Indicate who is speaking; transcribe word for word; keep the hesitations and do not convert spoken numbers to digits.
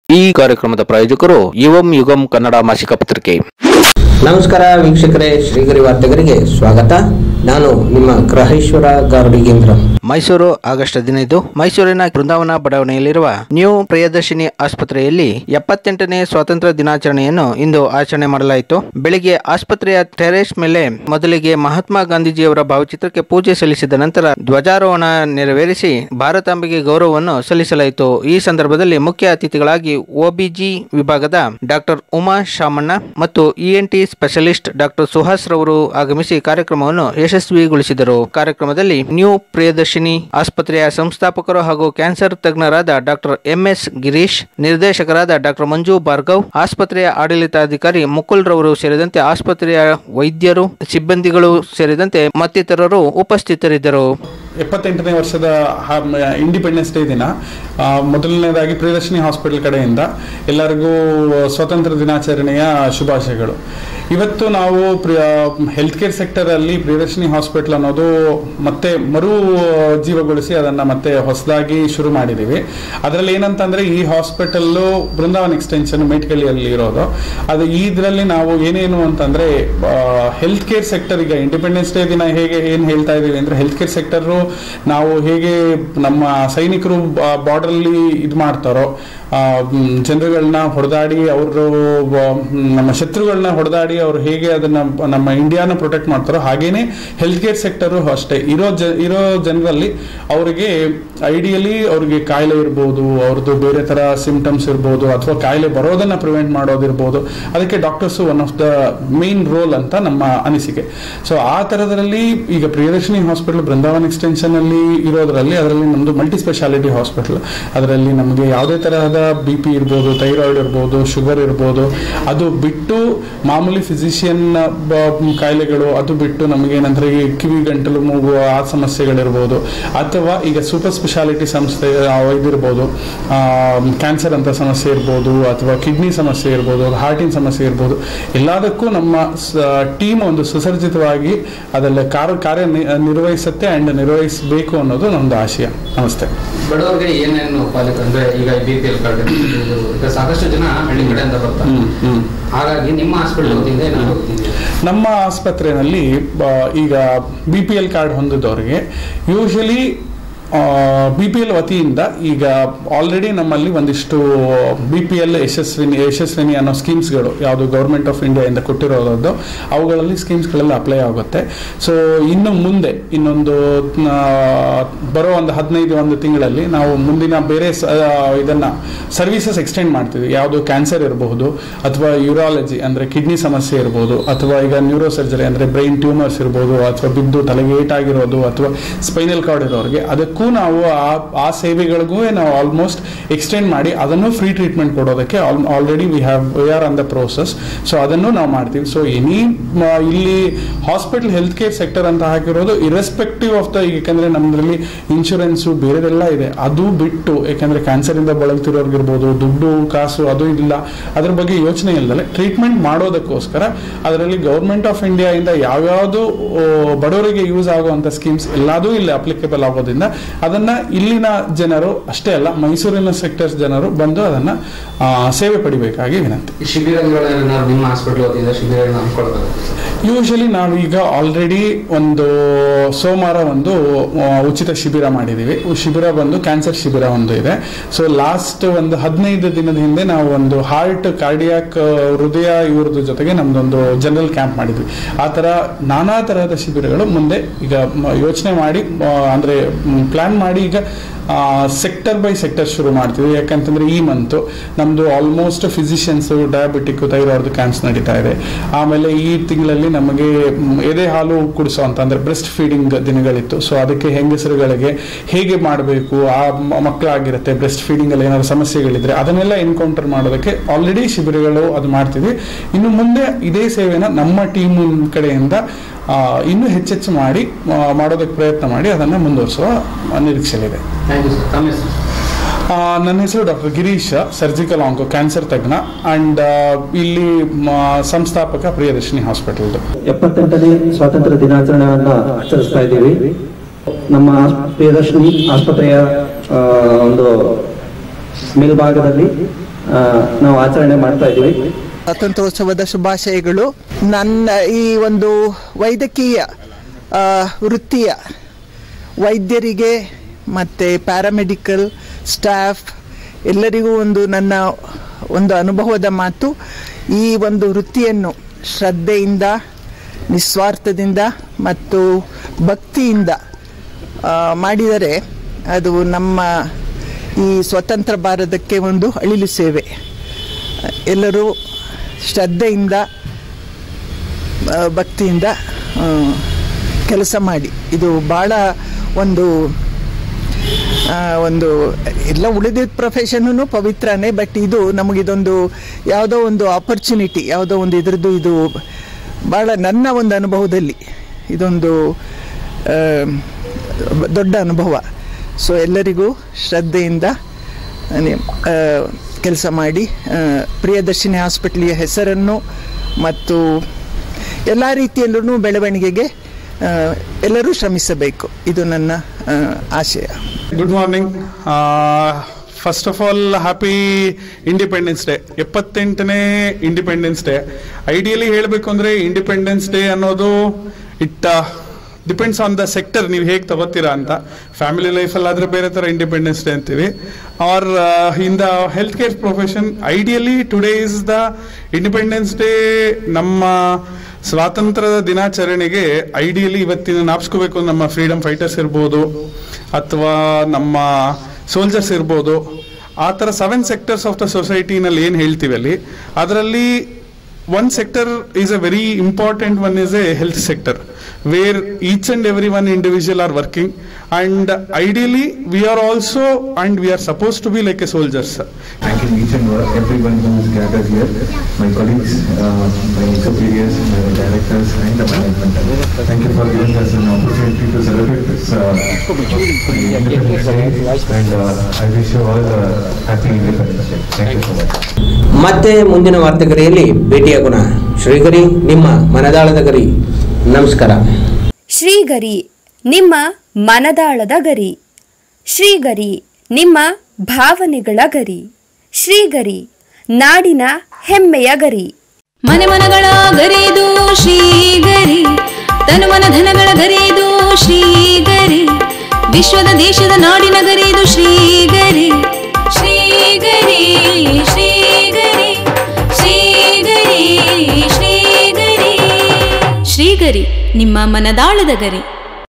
Speaker 1: ಈ ಕಾರ್ಯಕ್ರಮದ ಪ್ರಾಯೋಜಕರು ಯುವಂ ಯುಗಂ ಕನ್ನಡ ಮಾಸಿಕ ಪತ್ರಿಕೆ.
Speaker 2: ನಮಸ್ಕಾರ ವೀಕ್ಷಕರೇ, ಶ್ರೀಗರಿ ವಾರ್ತೆಗರಿಗೆ ಸ್ವಾಗತ. ನಾನು ನಿಮ್ಮ ಗ್ರಹೇಶ್ವರ ಗಾರ್ಡಿಗೇಂದ್ರ.
Speaker 1: ಮೈಸೂರು ಆಗಸ್ಟ್ ಹದಿನೈದು ಮೈಸೂರಿನ ಬೃಂದಾವನ ಬಡಾವಣೆಯಲ್ಲಿರುವ ನ್ಯೂ ಪ್ರಿಯದರ್ಶಿನಿ ಆಸ್ಪತ್ರೆಯಲ್ಲಿ ಎಪ್ಪತ್ತೆಂಟನೇ ಸ್ವಾತಂತ್ರ್ಯ ದಿನಾಚರಣೆಯನ್ನು ಇಂದು ಆಚರಣೆ ಮಾಡಲಾಯಿತು. ಬೆಳಿಗ್ಗೆ ಆಸ್ಪತ್ರೆಯ ಟೆರೇಸ್ ಮೇಲೆ ಮೊದಲಿಗೆ ಮಹಾತ್ಮ ಗಾಂಧೀಜಿಯವರ ಭಾವಚಿತ್ರಕ್ಕೆ ಪೂಜೆ ಸಲ್ಲಿಸಿದ ನಂತರ ಧ್ವಜಾರೋಹಣ ನೆರವೇರಿಸಿ ಭಾರತಾಂಬೆಗೆ ಗೌರವವನ್ನು ಸಲ್ಲಿಸಲಾಯಿತು. ಈ ಸಂದರ್ಭದಲ್ಲಿ ಮುಖ್ಯ ಅತಿಥಿಗಳಾಗಿ ಒಬಿಜಿ ವಿಭಾಗದ ಡಾಕ್ಟರ್ ಉಮಾ ಶಾಮಣ್ಣ ಮತ್ತು ಇಎನ್ಟಿ ಸ್ಪೆಷಲಿಸ್ಟ್ ಡಾಕ್ಟರ್ ಸುಹಾಸ್ ರವರು ಆಗಮಿಸಿ ಕಾರ್ಯಕ್ರಮವನ್ನು ಯಶಸ್ವಿಗೊಳಿಸಿದರು. ಕಾರ್ಯಕ್ರಮದಲ್ಲಿ ನ್ಯೂ ಪ್ರಿಯದರ್ಶಿನಿ ಆಸ್ಪತ್ರೆಯ ಸಂಸ್ಥಾಪಕರು ಹಾಗೂ ಕ್ಯಾನ್ಸರ್ ತಜ್ಞರಾದ ಡಾಕ್ಟರ್ ಎಂಎಸ್ ಗಿರೀಶ್, ನಿರ್ದೇಶಕರಾದ ಡಾಕ್ಟರ್ ಮಂಜು ಭಾರ್ಗವ್, ಆಸ್ಪತ್ರೆಯ ಆಡಳಿತಾಧಿಕಾರಿ ಮುಕುಲ್ ರವರು ಸೇರಿದಂತೆ ಆಸ್ಪತ್ರೆಯ ವೈದ್ಯರು, ಸಿಬ್ಬಂದಿಗಳು ಸೇರಿದಂತೆ ಮತ್ತಿತರರು ಉಪಸ್ಥಿತರಿದ್ದರು.
Speaker 3: ಎಪ್ಪತ್ತೆಂಟನೇ ವರ್ಷದ ಇಂಡಿಪೆಂಡೆನ್ಸ್ ಡೇ ದಿನ ಮೊದಲನೇದಾಗಿ ಪ್ರಿಯದರ್ಶಿನಿ ಹಾಸ್ಪಿಟಲ್ ಕಡೆಯಿಂದ ಎಲ್ಲರಿಗೂ ಸ್ವಾತಂತ್ರ್ಯ ದಿನಾಚರಣೆಯ ಶುಭಾಶಯಗಳು. ಇವತ್ತು ನಾವು ಹೆಲ್ತ್ ಕೇರ್ ಸೆಕ್ಟರ್ ಅಲ್ಲಿ ಪ್ರಿಯದರ್ಶಿನಿ ಹಾಸ್ಪಿಟಲ್ ಅನ್ನೋದು ಮತ್ತೆ ಮರು ಜೀವಗೊಳಿಸಿ ಅದನ್ನ ಮತ್ತೆ ಹೊಸದಾಗಿ ಶುರು ಮಾಡಿದೀವಿ. ಅದರಲ್ಲಿ ಏನಂತಂದ್ರೆ ಈ ಹಾಸ್ಪಿಟಲ್ ಬೃಂದಾವನ್ ಎಕ್ಸ್ಟೆನ್ಷನ್ ಮೇಟ್ಕಳಿಯಲ್ಲಿ ಇರೋದು. ಅದು ಇದರಲ್ಲಿ ನಾವು ಏನೇನು ಅಂತಂದ್ರೆ ಹೆಲ್ತ್ ಕೇರ್ ಸೆಕ್ಟರ್, ಈಗ ಇಂಡಿಪೆಂಡೆನ್ಸ್ ಡೇ ದಿನ ಹೇಗೆ ಏನ್ ಹೇಳ್ತಾ ಇದೀವಿ ಅಂದ್ರೆ ಹೆಲ್ತ್ ಕೇರ್ ಸೆಕ್ಟರ್ ನಾವು ಹೇಗೆ ನಮ್ಮ ಸೈನಿಕರು ಬಾರ್ಡರ್ ಅಲ್ಲಿ ಇದು ಮಾಡ್ತಾರೋ, ಜನರುಗಳನ್ನ ಹೊಡೆದಾಡಿ ಅವರು ನಮ್ಮ ಶತ್ರುಗಳನ್ನ ಹೊಡೆದಾಡಿ ಅವರು ಹೇಗೆ ಅದನ್ನ ನಮ್ಮ ಇಂಡಿಯಾನ ಪ್ರೊಟೆಕ್ಟ್ ಮಾಡ್ತಾರೋ ಹಾಗೇನೆ ಹೆಲ್ತ್ ಕೇರ್ ಸೆಕ್ಟರ್ ಅಷ್ಟೇ. ಇರೋ ಜ ಇರೋ ಜನರಲ್ಲಿ ಅವರಿಗೆ ಐಡಿಯಲಿ ಅವ್ರಿಗೆ ಕಾಯಿಲೆ ಇರ್ಬೋದು, ಅವ್ರದ್ದು ಬೇರೆ ತರ ಸಿಂಪ್ಟಮ್ಸ್ ಇರ್ಬೋದು, ಅಥವಾ ಕಾಯಿಲೆ ಬರೋದನ್ನ ಪ್ರಿವೆಂಟ್ ಮಾಡೋದಿರ್ಬೋದು. ಅದಕ್ಕೆ doctors one of the main role ಅಂತ ನಮ್ಮ ಅನಿಸಿಕೆ. ಸೊ ಆ ತರದಲ್ಲಿ ಈಗ ಪ್ರಿಯದರ್ಶಿನಿ ಹಾಸ್ಪಿಟಲ್ ಬೃಂದಾವನ್ ಎಕ್ಸ್ಟೆನ್ಷನ್ ಅಲ್ಲಿ ಇರೋದ್ರಲ್ಲಿ ಅದರಲ್ಲಿ ನಮ್ದು ಮಲ್ಟಿ ಸ್ಪೆಷಾಲಿಟಿ ಹಾಸ್ಪಿಟಲ್. ಅದರಲ್ಲಿ ನಮಗೆ ಯಾವುದೇ ತರಹದ ಬಿ ಪಿ ಇರ್ಬೋದು, ಥೈರಾಯ್ಡ್ ಇರ್ಬೋದು, ಶುಗರ್ ಇರ್ಬೋದು, ಅದು ಬಿಟ್ಟು ಮಾಮೂಲಿ ಫಿಸಿಷಿಯನ್ ಕಾಯಿಲೆಗಳು, ಅದು ಬಿಟ್ಟು ನಮಗೆ ಏನಂದ್ರೆ ಈ ಕಿವಿ ಗಂಟಲು ಮೂಗು ಆ ಸಮಸ್ಯೆಗಳಿರ್ಬೋದು, ಅಥವಾ ಈಗ ಸೂಪರ್ ಸ್ಪೆಷಾಲಿಟಿ ಸಂಸ್ಥೆ ಇದಿರ್ಬೋದು, ಕ್ಯಾನ್ಸರ್ ಅಂತ ಸಮಸ್ಯೆ ಇರ್ಬೋದು, ಅಥವಾ ಕಿಡ್ನಿ ಸಮಸ್ಯೆ ಇರ್ಬೋದು, ಹಾರ್ಟಿನ ಸಮಸ್ಯೆ ಇರ್ಬೋದು, ಎಲ್ಲದಕ್ಕೂ ನಮ್ಮ ಟೀಮ್ ಒಂದು ಸುಸರ್ಜಿತವಾಗಿ ಅದೆಲ್ಲ ಕಾರ್ಯ ಕಾರ್ಯ ನಿರ್ವಹಿಸುತ್ತೆ ಅಂಡ್ ನಿರ್ವಹಿಸಬೇಕು ಅನ್ನೋದು ನಮ್ದು ಆಶಯ. ನಮಸ್ತೆ.
Speaker 4: ಬಡವರಿಗೆ ಏನೇನು ಪಾಲಿಕೆ ಅಂದ್ರೆ ಈಗ ಬಿ ಪಿ ಎಲ್ ಕಾರ್ಡ್ ಸಾಕಷ್ಟು ಜನ ಹಳ್ಳಿ ಕಡೆಯಿಂದ ಬರ್ತಾರೆ, ಹಾಗಾಗಿ ನಿಮ್ಮ ಹಾಸ್ಪಿಟಲ್ ವತಿಯಿಂದ
Speaker 3: ನಮ್ಮ ಆಸ್ಪತ್ರೆಯಲ್ಲಿ ಈಗ ಬಿ ಪಿ ಎಲ್ ಕಾರ್ಡ್ ಹೊಂದಿದವರಿಗೆ ಯೂಶಲಿ ಬಿ ಪಿ ಎಲ್ ವತಿಯಿಂದ ಈಗ ಆಲ್ರೆಡಿ ನಮ್ಮಲ್ಲಿ ಒಂದಿಷ್ಟು B P L Yashasvini Yashasvini ಅನ್ನೋ ಸ್ಕೀಮ್ಸ್ಗಳು ಯಾವುದು ಗೌರ್ಮೆಂಟ್ ಆಫ್ ಇಂಡಿಯಾದಿಂದ ಕೊಟ್ಟಿರೋದು, ಅವುಗಳಲ್ಲಿ ಸ್ಕೀಮ್ಸ್ಗಳೆಲ್ಲ ಅಪ್ಲೈ ಆಗುತ್ತೆ. ಸೊ ಇನ್ನು ಮುಂದೆ ಇನ್ನೊಂದು ಬರೋ ಒಂದು ಹದಿನೈದು ಒಂದು ತಿಂಗಳಲ್ಲಿ ನಾವು ಮುಂದಿನ ಬೇರೆ ಇದನ್ನ ಸರ್ವಿಸಸ್ ಎಕ್ಸ್ಟೆಂಡ್ ಮಾಡ್ತೀವಿ. ಯಾವುದು ಕ್ಯಾನ್ಸರ್ ಇರಬಹುದು, ಅಥವಾ ಯೂರಾಲಜಿ ಅಂದ್ರೆ ಕಿಡ್ನಿ ಸಮಸ್ಯೆ ಇರ್ಬೋದು, ಅಥವಾ ಈಗ ನ್ಯೂರೋ ಸರ್ಜರಿ ಅಂದ್ರೆ ಬ್ರೈನ್ ಟ್ಯೂಮರ್ಸ್ ಇರ್ಬೋದು, ಅಥವಾ ಬಿದ್ದು ತಲೆಗೆ ಏಟಾಗಿರೋದು, ಅಥವಾ ಸ್ಪೈನಲ್ ಕಾರ್ಡ್ ಇರೋರಿಗೆ ಅದಕ್ಕೆ ನಾವು ಆ ಸೇವೆಗಳಿಗೂ ನಾವು ಆಲ್ಮೋಸ್ಟ್ ಎಕ್ಸ್ಟೆಂಡ್ ಮಾಡಿ ಅದನ್ನು ಫ್ರೀ ಟ್ರೀಟ್ಮೆಂಟ್ ಕೊಡೋದಕ್ಕೆ already we have we are on the process. So ಅದನ್ನು ನಾವು ಮಾಡ್ತೀವಿ. ಸೊ ಎನಿ ಇಲ್ಲಿ ಹಾಸ್ಪಿಟಲ್ ಹೆಲ್ತ್ ಕೇರ್ ಸೆಕ್ಟರ್ ಅಂತ ಹಾಕಿರೋದು ಇರೆಸ್ಪೆಕ್ಟಿವ್ ಆಫ್ ದ, ಯಾಕಂದ್ರೆ ನಮ್ಮದ್ರಲ್ಲಿ ಇನ್ಶೂರೆನ್ಸು ಬೇರೆದೆಲ್ಲ ಇದೆ, ಅದು ಬಿಟ್ಟು ಯಾಕಂದ್ರೆ ಕ್ಯಾನ್ಸರ್ ಇಂದ ಬಳಲ್ತಿರೋರ್ಗಿರ್ಬೋದು, ದುಡ್ಡು ಕಾಸು ಅದು ಇಲ್ಲ, ಅದ್ರ ಬಗ್ಗೆ ಯೋಚನೆ ಇಲ್ಲದೆ ಟ್ರೀಟ್ಮೆಂಟ್ ಮಾಡೋದಕ್ಕೋಸ್ಕರ ಅದರಲ್ಲಿ ಗೌರ್ಮೆಂಟ್ ಆಫ್ ಇಂಡಿಯಾ ಇಂದ ಯಾವ್ಯಾವುದು ಬಡವರಿಗೆ ಯೂಸ್ ಆಗುವಂತ ಸ್ಕೀಮ್ಸ್ ಎಲ್ಲದೂ ಇಲ್ಲಿ ಅಪ್ಲಿಕೇಬಲ್ ಆಗೋದ್ರಿಂದ ಅದನ್ನ ಇಲ್ಲಿನ ಜನರು ಅಷ್ಟೇ ಅಲ್ಲ, ಮೈಸೂರಿನ ಸೆಕ್ಟರ್ಸ್ ಜನರು ಬಂದು ಅದನ್ನ ಸೇವೆ ಪಡಿಬೇಕಾಗಿ ವಿನಂತಿ. ಯೂಶಲಿ ನಾವೀಗ ಆಲ್ರೆಡಿ ಒಂದು ಸೋಮವಾರ ಒಂದು ಉಚಿತ ಶಿಬಿರ ಮಾಡಿದೀವಿ. ಶಿಬಿರ ಬಂದು ಕ್ಯಾನ್ಸರ್ ಶಿಬಿರ ಒಂದು ಇದೆ. ಸೊ ಲಾಸ್ಟ್ ಒಂದು ಹದಿನೈದು ದಿನದ ಹಿಂದೆ ನಾವು ಒಂದು ಹಾರ್ಟ್, ಕಾರ್ಡಿಯಾಕ್, ಹೃದಯ ಇವ್ರದ್ದು ಜೊತೆಗೆ ನಮ್ದೊಂದು ಜನರಲ್ ಕ್ಯಾಂಪ್ ಮಾಡಿದ್ವಿ. ಆ ತರ ನಾನಾ ತರಹದ ಶಿಬಿರಗಳು ಮುಂದೆ ಈಗ ಯೋಚನೆ ಮಾಡಿ ಅಂದ್ರೆ ಪ್ಲಾನ್ ಮಾಡಿ ಈಗ ಸೆಕ್ಟರ್ ಬೈ ಸೆಕ್ಟರ್ ಶುರು ಮಾಡ್ತೀವಿ. ಯಾಕಂತಂದ್ರೆ ಈ ಮಂತ್ ನಮ್ದು almost physicians, diabetic, thyroid camps ನಡೀತಾ ಇದೆ. ಆಮೇಲೆ ಈ ತಿಂಗಳಲ್ಲಿ ನಮಗೆ ಎದೆ ಹಾಲು ಕುಡಿಸೋ ಅಂತ ಅಂದ್ರೆ ಬ್ರೆಸ್ಟ್ ಫೀಡಿಂಗ್ ದಿನಗಳಿತ್ತು. ಸೊ ಅದಕ್ಕೆ ಹೆಂಗಸರುಗಳಿಗೆ ಹೇಗೆ ಮಾಡಬೇಕು, ಆ ಮಕ್ಕಳಾಗಿರುತ್ತೆ ಬ್ರೆಸ್ಟ್ ಫೀಡಿಂಗ್ ಅಲ್ಲಿ ಏನಾದ್ರು ಸಮಸ್ಯೆಗಳಿದ್ರೆ ಅದನ್ನೆಲ್ಲ ಎನ್ಕೌಂಟರ್ ಮಾಡೋದಕ್ಕೆ ಆಲ್ರೆಡಿ ಶಿಬಿರಗಳು ಅದು ಮಾಡ್ತೀವಿ. ಇನ್ನು ಮುಂದೆ ಇದೇ ಸೇವೆನ ನಮ್ಮ ಟೀಮ್ ಕಡೆಯಿಂದ ಇನ್ನೂ ಹೆಚ್ಚೆಚ್ಚು ಮಾಡಿ ಮಾಡೋದಕ್ಕೆ ಪ್ರಯತ್ನ ಮಾಡಿ ಅದನ್ನ ಮುಂದುವರಿಸುವ ನಿರೀಕ್ಷೆಯಿದೆ. ನನ್ನ ಹೆಸರು doctor Girish, surgical onco cancer ತಜ್ಞ ಅಂಡ್ ಇಲ್ಲಿ ಸಂಸ್ಥಾಪಕ ಪ್ರಿಯದರ್ಶಿನಿ ಹಾಸ್ಪಿಟಲ್.
Speaker 5: ಎಪ್ಪತ್ತೆಂಟನೇ ಸ್ವಾತಂತ್ರ್ಯ ದಿನಾಚರಣೆಯನ್ನ ಆಚರಿಸ್ತಾ ಇದ್ದೀವಿ. ನಮ್ಮ ಪ್ರಿಯದರ್ಶಿನಿ ಆಸ್ಪತ್ರೆಯ ಒಂದು ಮೇಲ್ಭಾಗದಲ್ಲಿ ನಾವು ಆಚರಣೆ ಮಾಡ್ತಾ ಇದ್ದೀವಿ.
Speaker 6: ಸ್ವಾತಂತ್ರ್ಯೋತ್ಸವದ ಶುಭಾಶಯಗಳು. ನನ್ನ ಈ ಒಂದು ವೈದ್ಯಕೀಯ ವೃತ್ತಿಯ ವೈದ್ಯರಿಗೆ ಮತ್ತು ಪ್ಯಾರಾಮೆಡಿಕಲ್ ಸ್ಟಾಫ್ ಎಲ್ಲರಿಗೂ ಒಂದು ನನ್ನ ಒಂದು ಅನುಭವದ ಮಾತು, ಈ ಒಂದು ವೃತ್ತಿಯನ್ನು ಶ್ರದ್ಧೆಯಿಂದ, ನಿಸ್ವಾರ್ಥದಿಂದ ಮತ್ತು ಭಕ್ತಿಯಿಂದ ಮಾಡಿದರೆ ಅದು ನಮ್ಮ ಈ ಸ್ವತಂತ್ರ ಭಾರತಕ್ಕೆ ಒಂದು ಅಳಿಲು ಸೇವೆ. ಎಲ್ಲರೂ ಶ್ರದ್ಧೆಯಿಂದ ಭಕ್ತಿಯಿಂದ ಕೆಲಸ ಮಾಡಿ. ಇದು ಭಾಳ ಒಂದು ಒಂದು ಎಲ್ಲ ಉಳಿದಿದ್ದ ಪ್ರೊಫೆಷನ್ನು ಪವಿತ್ರನೇ, ಬಟ್ ಇದು ನಮಗಿದೊಂದು ಯಾವುದೋ ಒಂದು ಆಪರ್ಚುನಿಟಿ, ಯಾವುದೋ ಒಂದು ಇದರದ್ದು ಇದು ಭಾಳ ನನ್ನ ಒಂದು ಅನುಭವದಲ್ಲಿ ಇದೊಂದು ದೊಡ್ಡ ಅನುಭವ. ಸೊ ಎಲ್ಲರಿಗೂ ಶ್ರದ್ಧೆಯಿಂದ ಕೆಲಸ ಮಾಡಿ ಪ್ರಿಯದರ್ಶಿನಿ ಹಾಸ್ಪಿಟಲಿಯ ಹೆಸರನ್ನು ಮತ್ತು ಎಲ್ಲ ರೀತಿಯಲ್ಲೂ ಬೆಳವಣಿಗೆಗೆ ಎಲ್ಲರೂ ಶ್ರಮಿಸಬೇಕು, ಇದು ನನ್ನ ಆಶಯ.
Speaker 3: Good morning. First of all happy independence day. ಎಪ್ಪತ್ತೆಂಟನೇ ಇಂಡಿಪೆಂಡೆನ್ಸ್ ಡೇ. ಐಡಿಯಲಿ ಹೇಳಬೇಕು ಅಂದರೆ ಇಂಡಿಪೆಂಡೆನ್ಸ್ ಡೇ ಅನ್ನೋದು it depends on the sector, ನೀವು ಹೇಗೆ ತಗೋತೀರಾ ಅಂತ. ಫ್ಯಾಮಿಲಿ ಲೈಫಲ್ಲಾದರೆ ಬೇರೆ ಥರ ಇಂಡಿಪೆಂಡೆನ್ಸ್ ಡೇ ಅಂತೀವಿ. Or in the health care profession ideally today is the independence day. ನಮ್ಮ ಸ್ವಾತಂತ್ರ್ಯದ ದಿನಾಚರಣೆಗೆ ಐಡಿಯಲಿ ಇವತ್ತಿನ ನಾಪ್ಸ್ಕೋಬೇಕು ನಮ್ಮ ಫ್ರೀಡಮ್ ಫೈಟರ್ಸ್ ಇರ್ಬೋದು ಅಥವಾ ನಮ್ಮ ಸೋಲ್ಜರ್ಸ್ ಇರ್ಬೋದು. ಆ ಥರ ಸೆವೆನ್ ಸೆಕ್ಟರ್ಸ್ ಆಫ್ ದ ಸೊಸೈಟಿನಲ್ಲಿ ಏನು ಹೇಳ್ತೀವಿ ಅಲ್ಲಿ, ಅದರಲ್ಲಿ one sector is a very important one, is a health sector where each and every one individual are working, and ideally we are also and we are supposed to be like a soldiers.
Speaker 7: Thanking each and everyone who is gathered here, my colleagues, uh, my superiors, my directors and the management. Thank you for giving us an opportunity to celebrate this uh, Independence Day, and uh, I wish you all a happy Independence Day. Thank you so much.
Speaker 2: ಮತ್ತೆ ಮುಂದಿನ ವಾರ್ತೆಗರಿಯಲ್ಲಿ ಭೇಟಿಯಾಗೋಣ. ಶ್ರೀಗರಿ, ನಿಮ್ಮ ಮನದಾಳದ ಗರಿ. ನಮಸ್ಕಾರ.
Speaker 8: ಶ್ರೀಗರಿ, ನಿಮ್ಮ ಮನದಾಳದ ಗರಿ. ಶ್ರೀಗರಿ, ನಿಮ್ಮ ಭಾವನೆಗಳ ಗರಿ. ಶ್ರೀಗರಿ, ನಾಡಿನ ಹೆಮ್ಮೆಯ ಗರಿ.
Speaker 9: ಮನೆ ಮನಗಳ ಗರಿದು ಶ್ರೀಗರಿ, ತನುಮನ ಧನಗಳ ಗರಿದು ಶ್ರೀಗರಿ, ವಿಶ್ವದ ದೇಶದ ನಾಡಿನ ಗರಿದು ಶ್ರೀಗರಿ. ಶ್ರೀಗರಿ ಶ್ರೀಗರಿ ಶ್ರೀಗರಿ ಶ್ರೀಗರಿ ಶ್ರೀಗರಿ, ನಿಮ್ಮ ಮನದಾಳದ ಗರಿ.